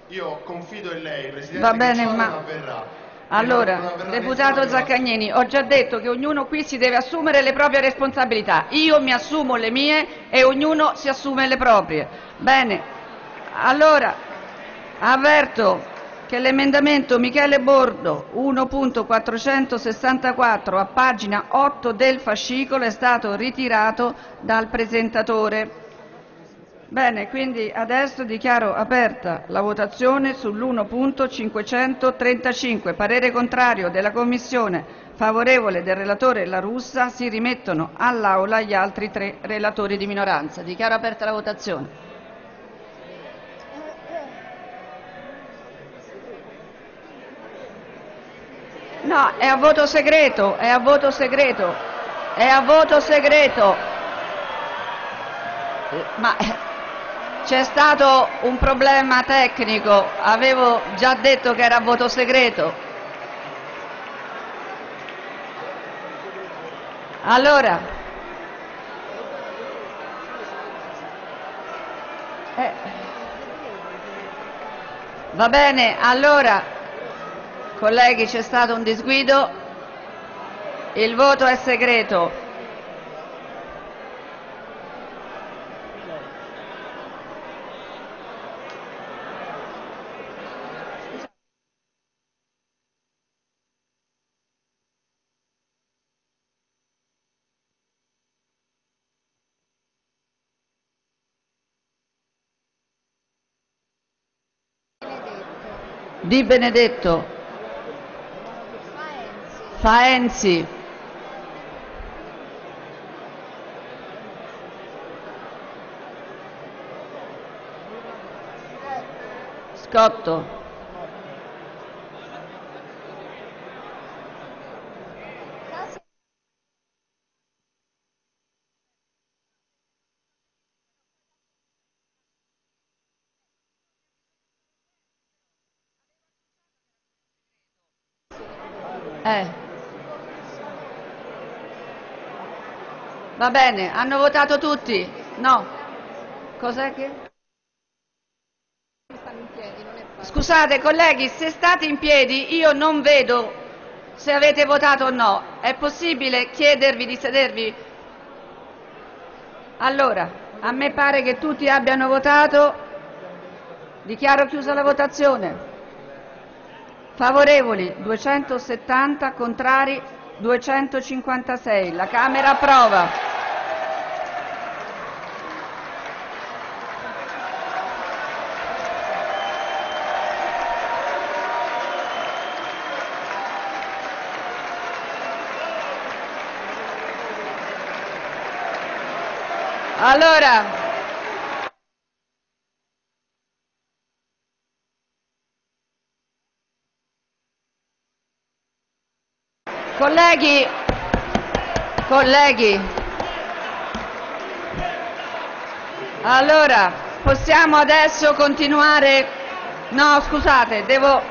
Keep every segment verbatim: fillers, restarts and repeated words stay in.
Io confido in lei, Presidente, Va bene, che ciò ma... non avverrà. Allora, non avverrà deputato nessun altro- Zaccagnini, ho già detto che ognuno qui si deve assumere le proprie responsabilità. Io mi assumo le mie e ognuno si assume le proprie. Bene, allora avverto che l'emendamento Michele Bordo uno punto quattrocentosessantaquattro a pagina otto del fascicolo è stato ritirato dal presentatore. Bene, quindi adesso dichiaro aperta la votazione sull'uno punto cinquecentotrentacinque. Parere contrario della Commissione, favorevole del relatore La Russa. Si rimettono all'Aula gli altri tre relatori di minoranza. Dichiaro aperta la votazione. No, è a voto segreto, è a voto segreto, è a voto segreto. Ma c'è stato un problema tecnico, avevo già detto che era a voto segreto. Allora, eh, va bene, allora, colleghi, c'è stato un disguido, il voto è segreto. Di Benedetto, Faenzi, Scotto, eh. Va bene, hanno votato tutti? No. Cos'è che? Scusate colleghi, se state in piedi io non vedo se avete votato o no. È possibile chiedervi di sedervi? Allora, a me pare che tutti abbiano votato. Dichiaro chiusa la votazione. Favorevoli duecentosettanta, contrari duecentocinquantasei. La Camera approva. Allora, colleghi, colleghi, allora possiamo adesso continuare? No, scusate, devo...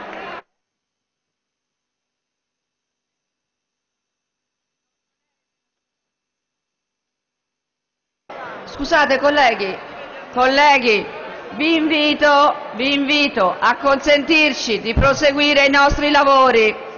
Scusate colleghi, colleghi, vi invito, vi invito a consentirci di proseguire i nostri lavori.